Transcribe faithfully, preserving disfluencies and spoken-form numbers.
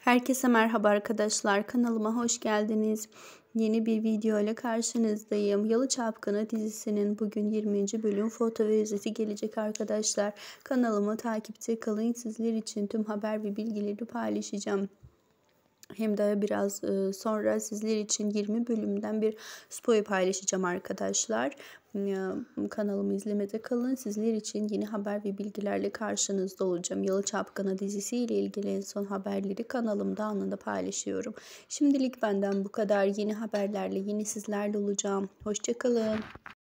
Herkese merhaba arkadaşlar. Kanalıma hoş geldiniz. Yeni bir video ile karşınızdayım. Yalı Çapkını dizisinin bugün yirminci bölüm foto ve özeti gelecek arkadaşlar. Kanalımı takipte kalın. Sizler için tüm haber ve bilgileri paylaşacağım. Hem de biraz sonra sizler için yirmi bölümden bir spoiler paylaşacağım arkadaşlar. Kanalımı izlemede kalın. Sizler için yeni haber ve bilgilerle karşınızda olacağım. Yalı Çapkını dizisi ile ilgili en son haberleri kanalımda anında paylaşıyorum. Şimdilik benden bu kadar. Yeni haberlerle yine sizlerle olacağım. Hoşça kalın.